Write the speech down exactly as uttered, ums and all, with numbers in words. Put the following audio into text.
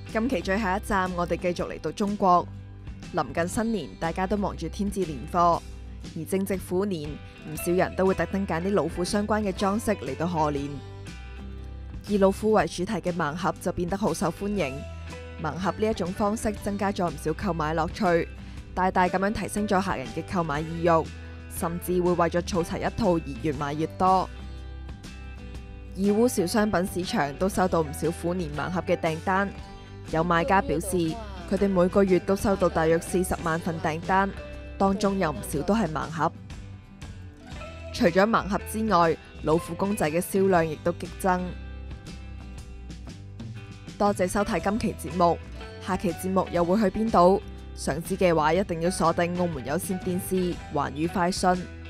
今期最後一站，我哋繼續嚟到中國。臨近新年，大家都忙住添置年貨，而正值虎年，唔少人都會特登揀啲老虎相關嘅裝飾嚟到賀年。以老虎為主題嘅盲盒就變得好受歡迎。盲盒呢一種方式增加咗唔少購買樂趣，大大咁樣提升咗客人嘅購買意欲，甚至會為咗儲齊一套而越買越多。義烏小商品市場都收到唔少虎年盲盒嘅訂單，有買家表示，佢哋每個月都收到大約四十萬份訂單，當中有唔少都係盲盒。除咗盲盒之外，老虎公仔嘅銷量亦都激增。多謝收睇今期節目，下期節目又會去邊度？想知嘅話，一定要鎖定澳門有線電視、環宇快訊。